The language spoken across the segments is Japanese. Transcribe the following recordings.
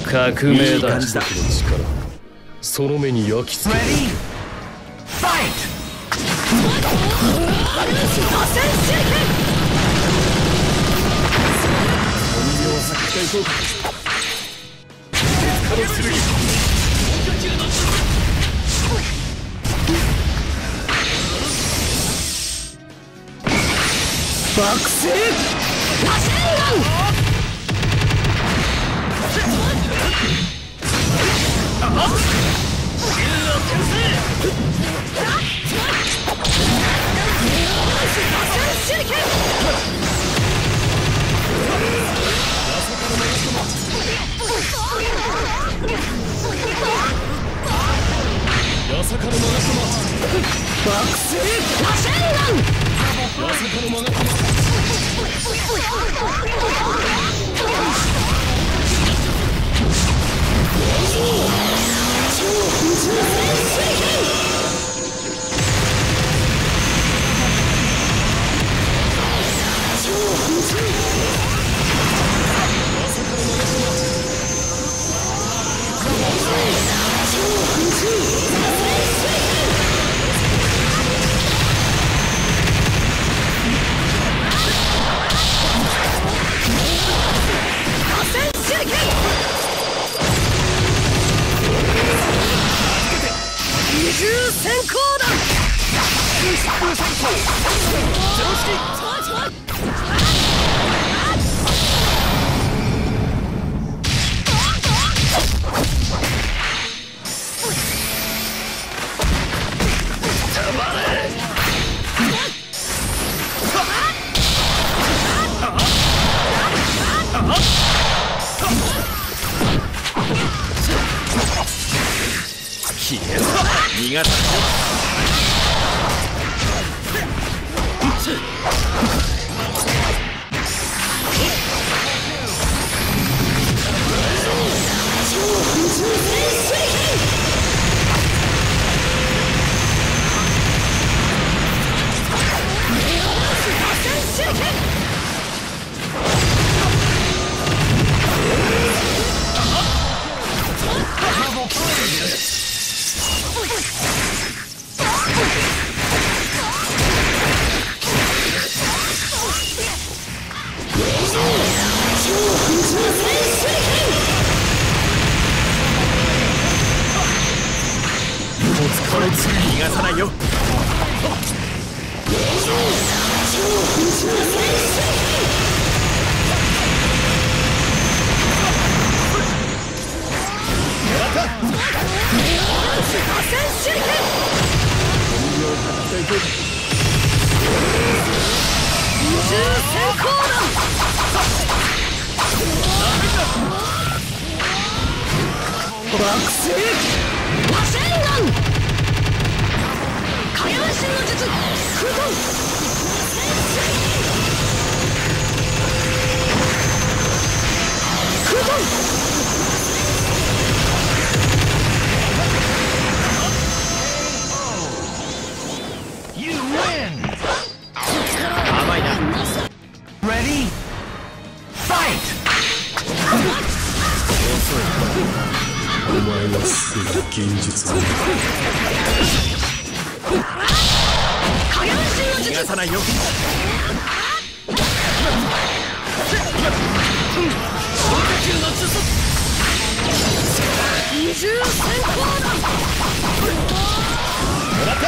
革命だ。その目に焼き付ける。 爆死ラシェンガン。 逃がさないよ。 爆死ラシェンガン。火炎神の術空遁。空遁。 甘いな。 Ready? Fight! お前はすぐに現実を逃がさないよ。 二重閃光弾。 もらった。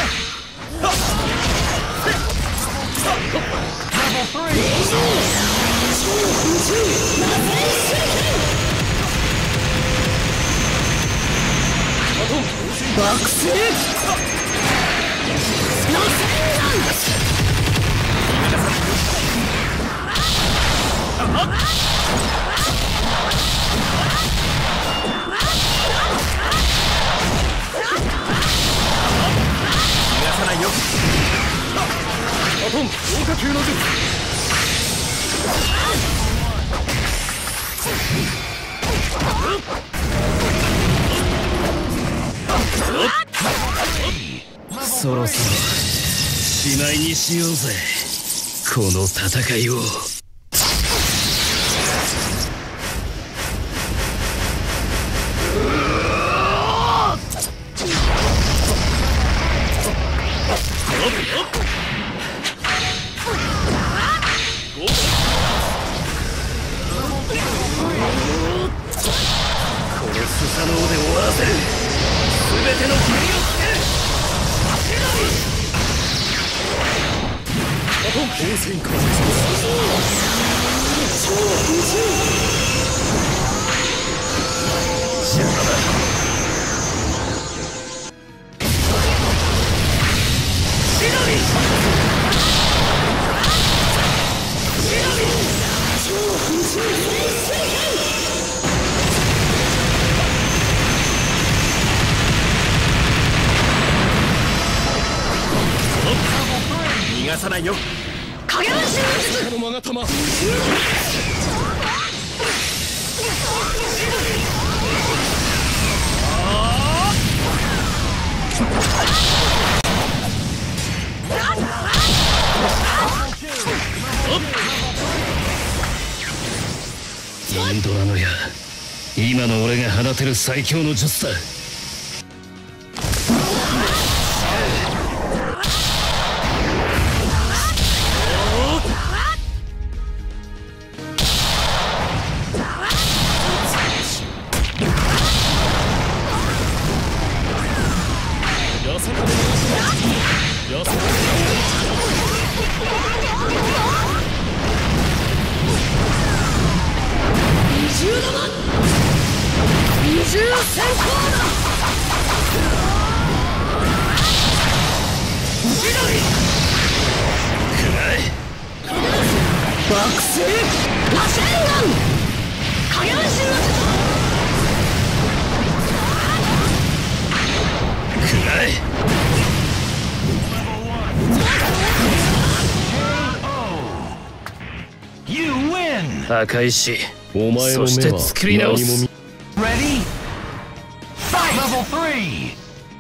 爆死ラセンガン。 逃がさないよ。 アトン強化級の術。そろそろしまいにしようぜ、この戦いを。 当選開始邪魔だ。 逃がさないよ。 影分身の術。 このまがたまインドラの矢、今の俺が放てる最強の術だ。破壊し、お前のそして作り直す。 Ready? Fight! Level 3!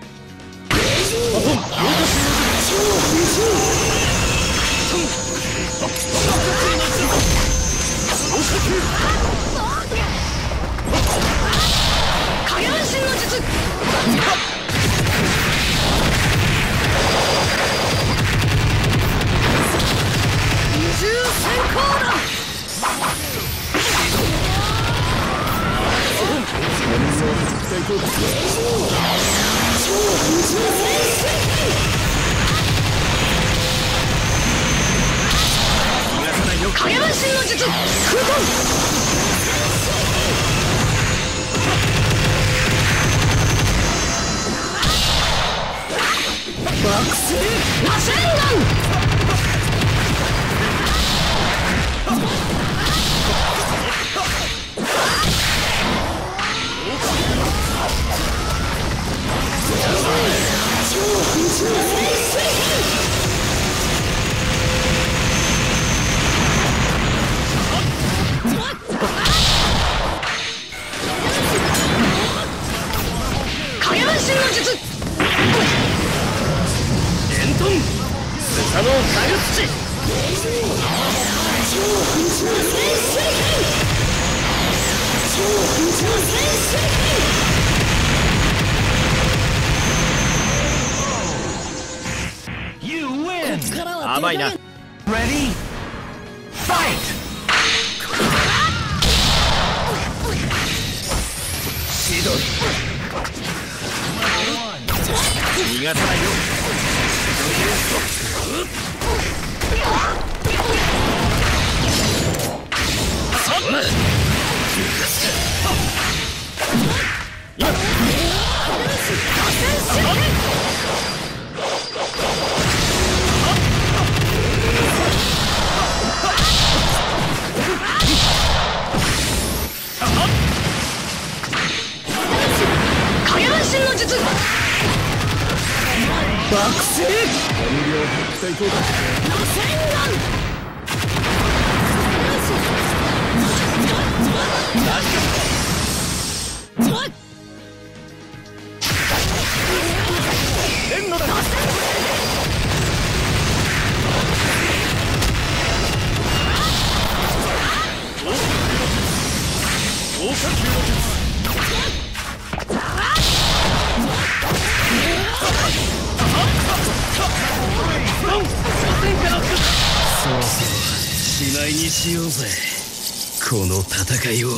影分身の術。二重閃光だ。影分身の術。空遁。爆星螺旋丸。影分身の術。伝統スサノオタグ土。 You win! 甘いな。 Ready? Fight! シドル逃がさないよ。 影分身の術。爆星螺旋丸。 そろそろしないにしようぜ、この戦いを。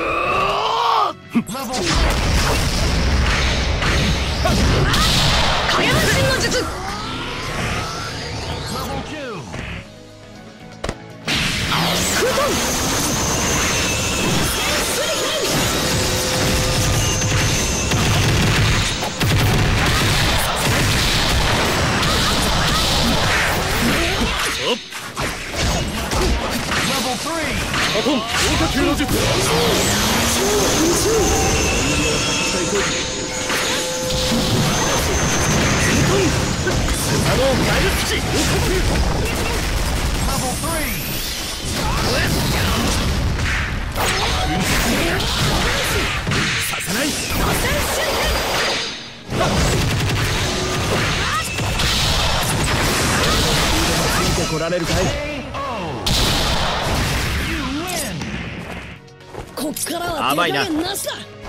影影分身の術。 Level 2. 空遁。 Level 3. アトン強化級の術。 あのガイル基地 Level させないついてこられるかい 3. You win. こっからは手加減なしだ。